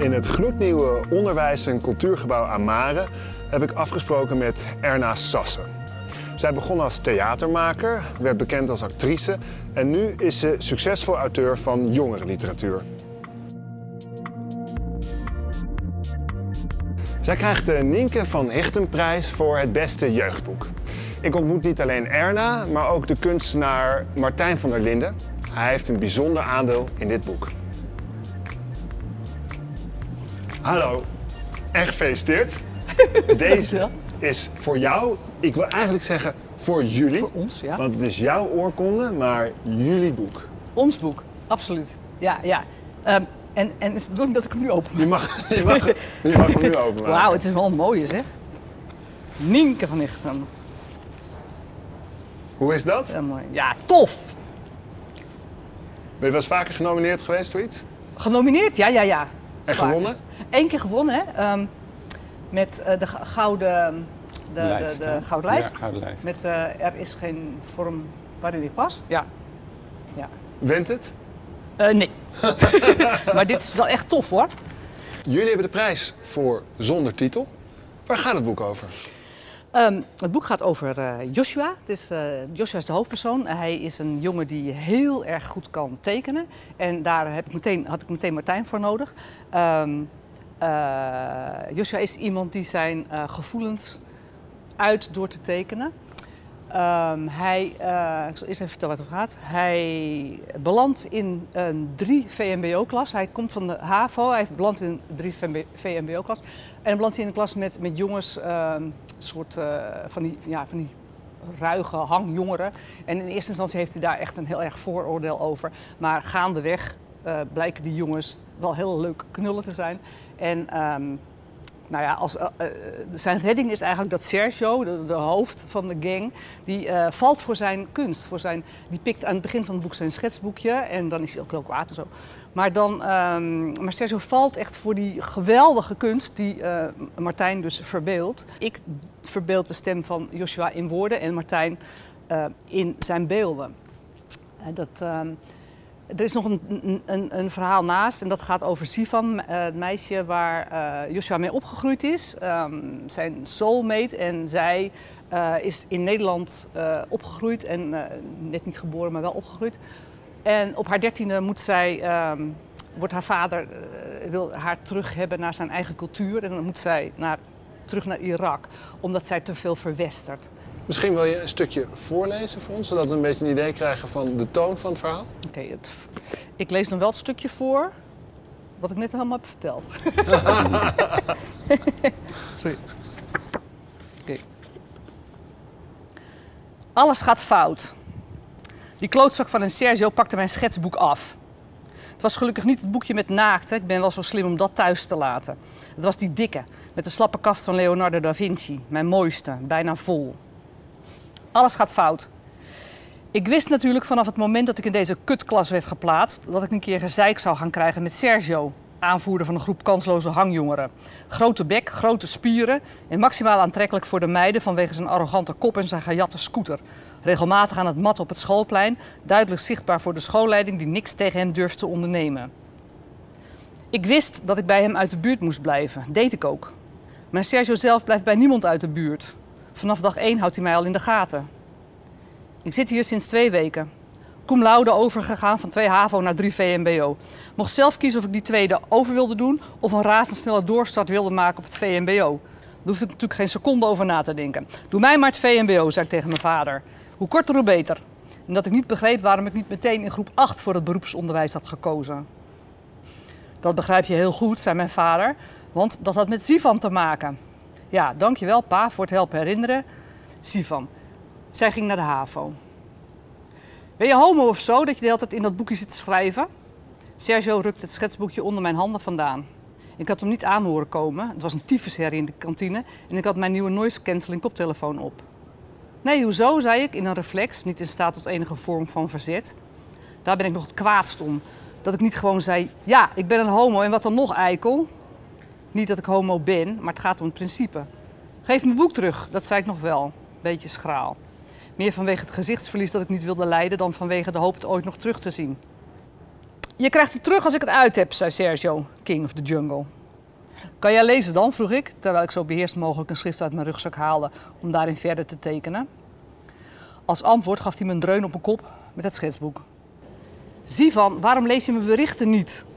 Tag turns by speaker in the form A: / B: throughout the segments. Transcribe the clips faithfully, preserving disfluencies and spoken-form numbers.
A: In het gloednieuwe onderwijs- en cultuurgebouw Amare heb ik afgesproken met Erna Sassen. Zij begon als theatermaker, werd bekend als actrice en nu is ze succesvol auteur van jongerenliteratuur. Zij krijgt de Nienke van Hichtenprijs voor het beste jeugdboek. Ik ontmoet niet alleen Erna, maar ook de kunstenaar Martijn van der Linden. Hij heeft een bijzonder aandeel in dit boek. Hallo en gefeliciteerd. Deze is voor jou, ik wil eigenlijk zeggen voor jullie.
B: Voor ons, ja.
A: Want het is jouw oorkonde, maar jullie boek.
B: Ons boek, absoluut. Ja, ja. Um, en, en is het de bedoeling dat ik hem nu openmaak?
A: Je mag, je mag, je mag hem nu openmaken.
B: Wauw, het is wel een mooie zeg. Nienke van Hichten.
A: Hoe is dat?
B: Ja, mooi. Ja, tof.
A: Ben je wel eens vaker genomineerd geweest voor iets?
B: Genomineerd? Ja, ja, ja.
A: En
B: Vaak.
A: gewonnen?
B: Eén keer gewonnen, hè. Um, met uh, de gouden, de,
C: lijst,
B: de, de, de gouden lijst.
C: Ja, gouden lijst.
B: Met uh, er is geen vorm waarin ik pas. Ja. ja.
A: Wint het?
B: Uh, nee. Maar dit is wel echt tof, hoor.
A: Jullie hebben de prijs voor Zonder Titel. Waar gaat het boek over?
B: Um, het boek gaat over uh, Joshua. Het is, uh, Joshua is de hoofdpersoon. Hij is een jongen die heel erg goed kan tekenen. En daar heb ik meteen, had ik meteen Martijn voor nodig. Um, uh, Joshua is iemand die zijn uh, gevoelens uit door te tekenen. Um, hij, uh, ik zal eerst even vertellen wat het gaat. Hij belandt in een drie V M B O-klas. Hij komt van de HAVO, hij belandt in een drie V M B O-klas. En dan belandt hij in een klas met, met jongens, uh, een soort uh, van, die, ja, van die ruige hangjongeren. En in eerste instantie heeft hij daar echt een heel erg vooroordeel over. Maar gaandeweg uh, blijken die jongens wel heel leuk knullen te zijn. En um, nou ja, als, uh, uh, zijn redding is eigenlijk dat Sergio, de, de hoofd van de gang, die uh, valt voor zijn kunst. Voor zijn, die pikt aan het begin van het boek zijn schetsboekje en dan is hij ook heel kwaad en zo. Maar, dan, um, maar Sergio valt echt voor die geweldige kunst die uh, Martijn dus verbeeldt. Ik verbeeld de stem van Joshua in woorden en Martijn uh, in zijn beelden. Uh, dat... Um, Er is nog een, een, een verhaal naast en dat gaat over Sivan, het meisje waar uh, Joshua mee opgegroeid is. Um, zijn soulmate en zij uh, is in Nederland uh, opgegroeid en uh, net niet geboren, maar wel opgegroeid. En op haar dertiende moet zij, um, wordt haar vader uh, wil haar terug hebben naar zijn eigen cultuur en dan moet zij naar, terug naar Irak, omdat zij te veel verwestert.
A: Misschien wil je een stukje voorlezen voor ons, zodat we een beetje een idee krijgen van de toon van het verhaal?
B: Oké, okay, ik lees dan wel het stukje voor wat ik net helemaal heb verteld. Sorry. Oké. Okay. Alles gaat fout. Die klootzak van een Sergio pakte mijn schetsboek af. Het was gelukkig niet het boekje met naakten. Ik ben wel zo slim om dat thuis te laten. Het was die dikke, met de slappe kaft van Leonardo da Vinci. Mijn mooiste, bijna vol. Alles gaat fout. Ik wist natuurlijk vanaf het moment dat ik in deze kutklas werd geplaatst dat ik een keer gezeik zou gaan krijgen met Sergio, aanvoerder van een groep kansloze hangjongeren. Grote bek, grote spieren en maximaal aantrekkelijk voor de meiden vanwege zijn arrogante kop en zijn gejatte scooter. Regelmatig aan het mat op het schoolplein, duidelijk zichtbaar voor de schoolleiding die niks tegen hem durft te ondernemen. Ik wist dat ik bij hem uit de buurt moest blijven, deed ik ook. Maar Sergio zelf blijft bij niemand uit de buurt. Vanaf dag één houdt hij mij al in de gaten. Ik zit hier sinds twee weken. Cum laude overgegaan van twee HAVO naar drie V M B O. Mocht zelf kiezen of ik die tweede over wilde doen of een razendsnelle doorstart wilde maken op het V M B O. Daar hoefde ik natuurlijk geen seconde over na te denken. Doe mij maar het V M B O, zei ik tegen mijn vader. Hoe korter, hoe beter. En dat ik niet begreep waarom ik niet meteen in groep acht voor het beroepsonderwijs had gekozen. Dat begrijp je heel goed, zei mijn vader, want dat had met Sivan te maken. Ja, dankjewel pa voor het helpen herinneren. Sivan. Zij ging naar de HAVO. Ben je homo of zo dat je de hele tijd in dat boekje zit te schrijven? Sergio rukte het schetsboekje onder mijn handen vandaan. Ik had hem niet aan horen komen. Het was een tyfusherrie in de kantine en ik had mijn nieuwe noise cancelling koptelefoon op. Nee, hoezo, zei ik in een reflex, niet in staat tot enige vorm van verzet. Daar ben ik nog het kwaadst om. Dat ik niet gewoon zei, ja, ik ben een homo en wat dan nog, eikel? Niet dat ik homo ben, maar het gaat om het principe. Geef mijn boek terug, dat zei ik nog wel. Beetje schraal. Meer vanwege het gezichtsverlies dat ik niet wilde lijden dan vanwege de hoop het ooit nog terug te zien. Je krijgt het terug als ik het uit heb, zei Sergio, King of the Jungle. Kan jij lezen dan, vroeg ik, terwijl ik zo beheerst mogelijk een schrift uit mijn rugzak haalde om daarin verder te tekenen. Als antwoord gaf hij me een dreun op mijn kop met het schetsboek. Sivan, waarom lees je mijn berichten niet?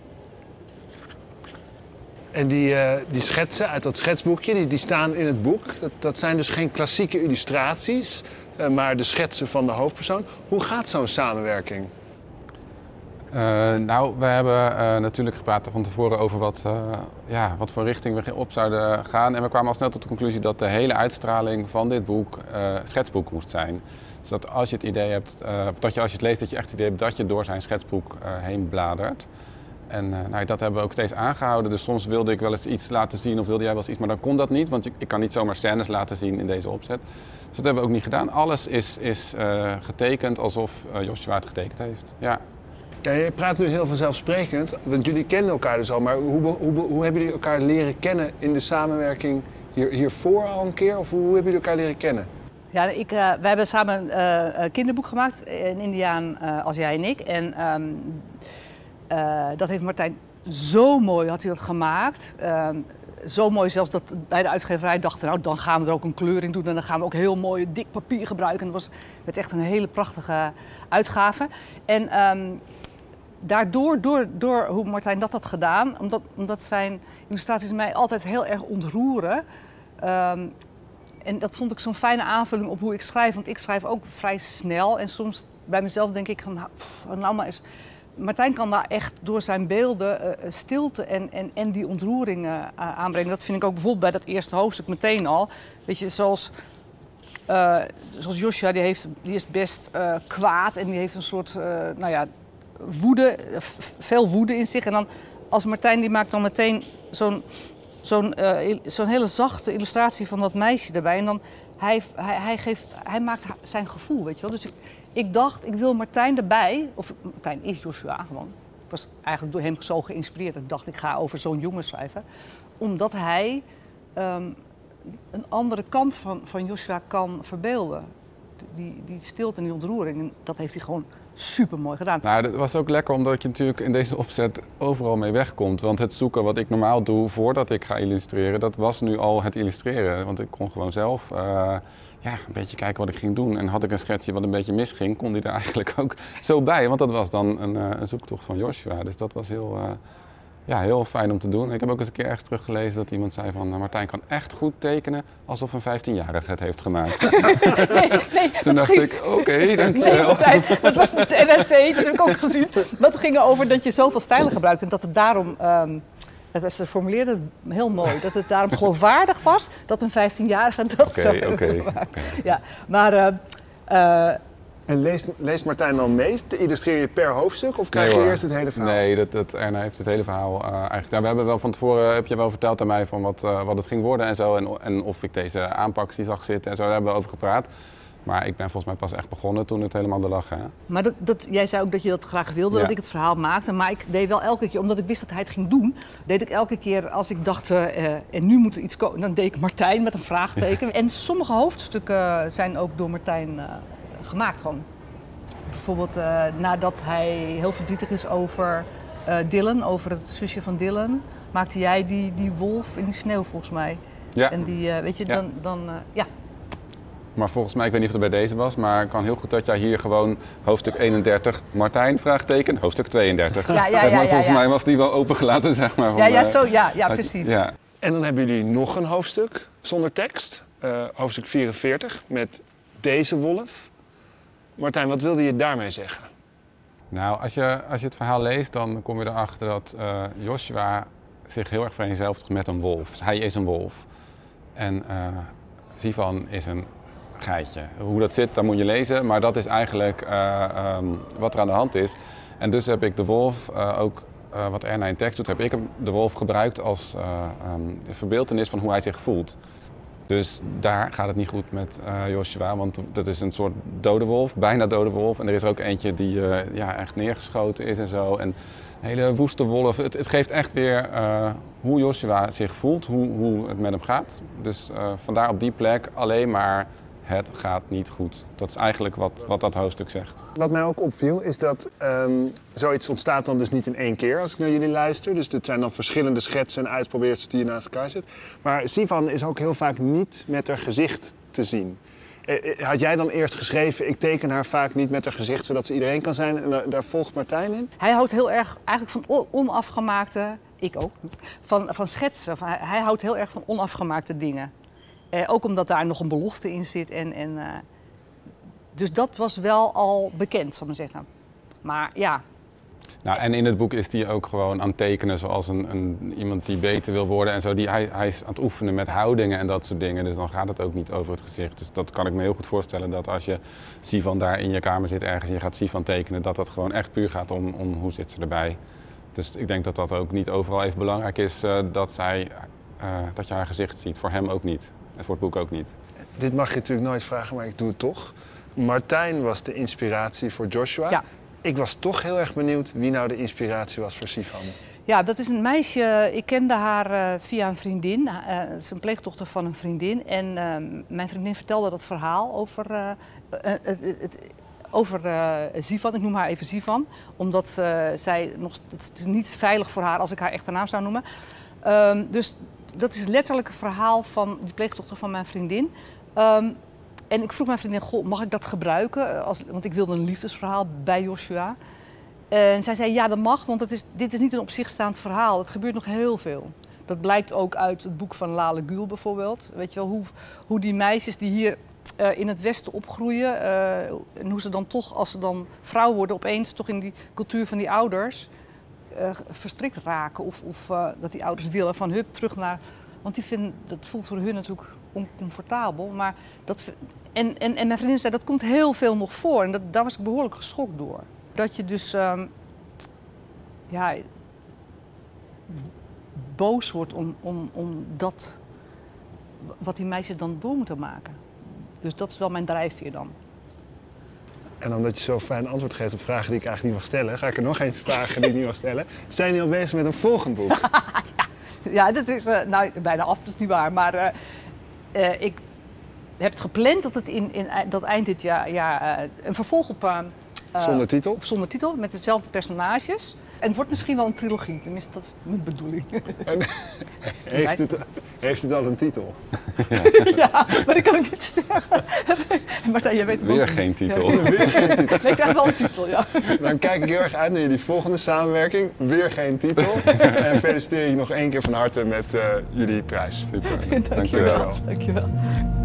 A: En die, uh, die schetsen uit dat schetsboekje, die, die staan in het boek. Dat, dat zijn dus geen klassieke illustraties, uh, maar de schetsen van de hoofdpersoon. Hoe gaat zo'n samenwerking?
C: Uh, nou, we hebben uh, natuurlijk gepraat van tevoren over wat, uh, ja, wat voor richting we op zouden gaan. En we kwamen al snel tot de conclusie dat de hele uitstraling van dit boek uh, schetsboek moest zijn. Dus dat als je het idee hebt, uh, dat je als je het leest, dat je echt het idee hebt dat je door zijn schetsboek uh, heen bladert. En uh, nou, dat hebben we ook steeds aangehouden. Dus soms wilde ik wel eens iets laten zien of wilde jij wel eens iets, maar dan kon dat niet. Want ik, ik kan niet zomaar scènes laten zien in deze opzet. Dus dat hebben we ook niet gedaan. Alles is, is uh, getekend alsof uh, Joshua het getekend heeft. Ja.
A: Ja, je praat nu heel vanzelfsprekend, want jullie kennen elkaar dus al. Maar hoe, hoe, hoe hebben jullie elkaar leren kennen in de samenwerking hier, hiervoor al een keer? Of hoe, hoe hebben jullie elkaar leren kennen?
B: Ja, ik, uh, wij hebben samen uh, een kinderboek gemaakt, Een Indiaan uh, als jij en ik. En um, uh, dat heeft Martijn zo mooi, had hij dat gemaakt. Um, zo mooi zelfs dat bij de uitgeverij dachten, nou dan gaan we er ook een kleur in doen. En dan gaan we ook heel mooi dik papier gebruiken. En het was het echt een hele prachtige uitgave. En um, daardoor, door, door hoe Martijn dat had gedaan, omdat, omdat zijn illustraties mij altijd heel erg ontroeren. Um, En dat vond ik zo'n fijne aanvulling op hoe ik schrijf. Want ik schrijf ook vrij snel. En soms bij mezelf denk ik van, nou, pff, nou maar eens. Martijn kan daar echt door zijn beelden uh, stilte en, en, en die ontroering uh, aanbrengen. Dat vind ik ook bijvoorbeeld bij dat eerste hoofdstuk meteen al. Weet je, zoals, uh, zoals Joshua, die, heeft, die is best uh, kwaad. En die heeft een soort, uh, nou ja, woede, veel woede in zich. En dan als Martijn, die maakt dan meteen zo'n... Zo'n uh, zo'n hele zachte illustratie van dat meisje erbij. En dan hij, hij, hij, geeft, hij maakt zijn gevoel, weet je wel. Dus ik, ik dacht, ik wil Martijn erbij. Of Martijn is Joshua gewoon. Ik was eigenlijk door hem zo geïnspireerd. Ik dacht, ik ga over zo'n jongen schrijven. Omdat hij um, een andere kant van, van Joshua kan verbeelden. Die, die stilte en die ontroering. En dat heeft hij gewoon super mooi gedaan.
C: Nou, dat was ook lekker omdat je natuurlijk in deze opzet overal mee wegkomt. Want het zoeken wat ik normaal doe voordat ik ga illustreren, dat was nu al het illustreren. Want ik kon gewoon zelf uh, ja, een beetje kijken wat ik ging doen. En had ik een schetsje wat een beetje misging, kon die er eigenlijk ook zo bij. Want dat was dan een, uh, een zoektocht van Joshua. Dus dat was heel, uh, ja, heel fijn om te doen. Ik heb ook eens een keer ergens teruggelezen dat iemand zei van, Martijn kan echt goed tekenen alsof een vijftienjarige het heeft gemaakt.
B: nee, nee,
C: Toen dacht
B: ging...
C: ik, oké, okay, dankjewel.
B: Nee, Martijn, dat was de N R C, dat heb ik ook gezien. Dat ging erover dat je zoveel stijlen gebruikt en dat het daarom, um, dat ze formuleerde het heel mooi, dat het daarom geloofwaardig was dat een vijftienjarige dat okay, zo heeft okay, gemaakt. Okay. Ja, maar... Uh, uh,
A: En leest, leest Martijn dan mee? Illustreer je per hoofdstuk of krijg
C: nee,
A: je eerst het hele verhaal?
C: Nee, dat, dat, Erna heeft het hele verhaal uh, eigenlijk... Ja, we hebben wel van tevoren, heb je wel verteld aan mij van wat, uh, wat het ging worden en zo. En, en of ik deze aanpak zie zag zitten en zo, daar hebben we over gepraat. Maar ik ben volgens mij pas echt begonnen toen het helemaal er lag. Hè.
B: Maar dat, dat, jij zei ook dat je dat graag wilde, ja. Dat ik het verhaal maakte. Maar ik deed wel elke keer, omdat ik wist dat hij het ging doen, deed ik elke keer als ik dacht, uh, en nu moet er iets komen, dan deed ik Martijn met een vraagteken. Ja. En sommige hoofdstukken zijn ook door Martijn uh, gemaakt gewoon. Bijvoorbeeld uh, nadat hij heel verdrietig is over uh, Dylan, over het zusje van Dylan, maakte jij die, die wolf in die sneeuw volgens mij.
C: Ja.
B: En die, uh, weet je,
C: ja.
B: dan, dan uh, ja.
C: Maar volgens mij, ik weet niet of het bij deze was, maar het kan heel goed dat jij hier gewoon hoofdstuk eenendertig, Martijn, vraagteken, hoofdstuk tweeëndertig.
B: Ja, ja, ja,
C: maar volgens
B: ja, ja.
C: mij was die wel opengelaten, zeg maar. Van,
B: ja, ja,
C: uh,
B: zo, ja, ja, precies.
C: Ja.
A: En dan hebben jullie nog een hoofdstuk zonder tekst, uh, hoofdstuk vierenveertig, met deze wolf. Martijn, wat wilde je daarmee zeggen?
C: Nou, als je, als je het verhaal leest, dan kom je erachter dat uh, Joshua zich heel erg vereenzelvigt met een wolf. Hij is een wolf. En uh, Sivan is een geitje. Hoe dat zit, dat moet je lezen, maar dat is eigenlijk uh, um, wat er aan de hand is. En dus heb ik de wolf, uh, ook uh, wat Erna in tekst doet, heb ik de wolf gebruikt als uh, um, de verbeeltenis van hoe hij zich voelt. Dus daar gaat het niet goed met uh, Joshua, want dat is een soort dode wolf, bijna dode wolf. En er is er ook eentje die uh, ja, echt neergeschoten is en zo. En een hele woeste wolf. Het, het geeft echt weer uh, hoe Joshua zich voelt, hoe, hoe het met hem gaat. Dus uh, vandaar op die plek alleen maar het gaat niet goed. Dat is eigenlijk wat, wat dat hoofdstuk zegt.
A: Wat mij ook opviel is dat um, zoiets ontstaat dan dus niet in één keer als ik naar jullie luister. Dus dit zijn dan verschillende schetsen en uitprobeersels die je naast elkaar zet. Maar Sivan is ook heel vaak niet met haar gezicht te zien. Had jij dan eerst geschreven, ik teken haar vaak niet met haar gezicht zodat ze iedereen kan zijn en daar volgt Martijn in?
B: Hij houdt heel erg eigenlijk van onafgemaakte, ik ook, van, van schetsen. Hij, hij houdt heel erg van onafgemaakte dingen. Eh, ook omdat daar nog een belofte in zit. En, en, uh, dus dat was wel al bekend, zal ik maar zeggen. Maar ja.
C: Nou, en in het boek is hij ook gewoon aan het tekenen zoals een, een, iemand die beter wil worden en zo. Die, hij, hij is aan het oefenen met houdingen en dat soort dingen. Dus dan gaat het ook niet over het gezicht. Dus dat kan ik me heel goed voorstellen dat als je Sivan daar in je kamer zit ergens en je gaat Sivan tekenen, dat dat gewoon echt puur gaat om, om hoe zit ze erbij. Dus ik denk dat dat ook niet overal even belangrijk is uh, dat, zij, uh, dat je haar gezicht ziet. Voor hem ook niet. En voor het boek ook niet.
A: Dit mag je natuurlijk nooit vragen, maar ik doe het toch. Martijn was de inspiratie voor Joshua.
B: Ja.
A: Ik was toch heel erg benieuwd wie nou de inspiratie was voor Sivan.
B: Ja, dat is een meisje. Ik kende haar uh, via een vriendin. Uh, het is een pleegdochter van een vriendin. En uh, mijn vriendin vertelde dat verhaal over, uh, uh, het, het, over uh, Sivan. Ik noem haar even Sivan. Omdat uh, zij nog, het is niet veilig voor haar als ik haar echte naam zou noemen. Um, dus dat is letterlijk een verhaal van die pleegdochter van mijn vriendin. Um, En ik vroeg mijn vriendin, goh, mag ik dat gebruiken? Als, want ik wilde een liefdesverhaal bij Joshua. En zij zei, ja, dat mag, want het is, dit is niet een op zich staand verhaal. Het gebeurt nog heel veel. Dat blijkt ook uit het boek van Lale Gül bijvoorbeeld. Weet je wel, hoe, hoe die meisjes die hier uh, in het Westen opgroeien... Uh, en hoe ze dan toch, als ze dan vrouw worden, opeens toch in die cultuur van die ouders... Uh, verstrikt raken. Of, of uh, dat die ouders willen van, hup, terug naar... Want die vinden, dat voelt voor hun natuurlijk oncomfortabel. Maar dat, en, en, en mijn vriendin zei, dat komt heel veel nog voor. En dat, daar was ik behoorlijk geschokt door. Dat je dus um, ja, boos wordt om, om, om dat wat die meisjes dan door moeten maken. Dus dat is wel mijn drijfveer dan.
A: En omdat je zo fijn antwoord geeft op vragen die ik eigenlijk niet mag stellen, ga ik er nog eens vragen die ik niet mag stellen. Zijn jullie al bezig met een volgend boek?
B: ja. Ja, dat is uh, nou, bijna af, dat is niet waar. Maar uh, uh, ik heb het gepland dat het in, in dat eind dit jaar ja, uh, een vervolg op... Uh,
A: zonder titel?
B: Op zonder titel, met dezelfde personages. En het wordt misschien wel een trilogie, tenminste dat is mijn bedoeling.
A: En, heeft, het, heeft het al een titel?
B: Ja, ja, maar dat kan ik niet zeggen. Martijn, jij weet het
C: Weer
B: ook
C: geen
B: niet.
C: titel.
A: Ja, weer geen titel.
B: Nee, ik krijg wel een titel, ja.
A: Dan kijk ik heel erg uit naar jullie volgende samenwerking. Weer geen titel. En feliciteer je nog één keer van harte met uh, jullie prijs.
C: Super,
B: Dankjewel.
C: dankjewel.
B: Dankjewel.